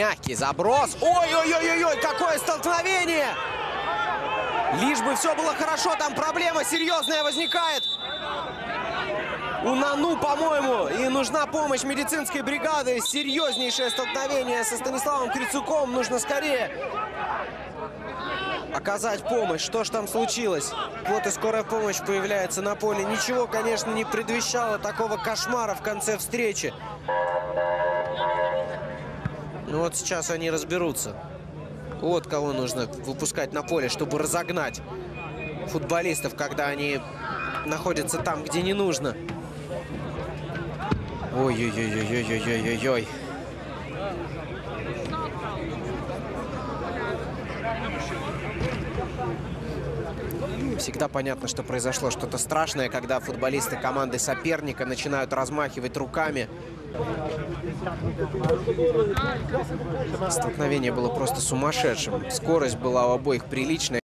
Мягкий заброс. Ой-ой-ой-ой, какое столкновение! Лишь бы все было хорошо, там проблема серьезная возникает. У Нану, по-моему, и нужна помощь медицинской бригады. Серьезнейшее столкновение со Станиславом Крицуком. Нужно скорее оказать помощь. Что ж там случилось? Вот и скорая помощь появляется на поле. Ничего, конечно, не предвещало такого кошмара в конце встречи. Ну вот сейчас они разберутся. Вот кого нужно выпускать на поле, чтобы разогнать футболистов, когда они находятся там, где не нужно. Ой-ой-ой-ой-ой-ой-ой-ой. Всегда понятно, что произошло что-то страшное, когда футболисты команды соперника начинают размахивать руками. Столкновение было просто сумасшедшим. Скорость была у обоих приличная.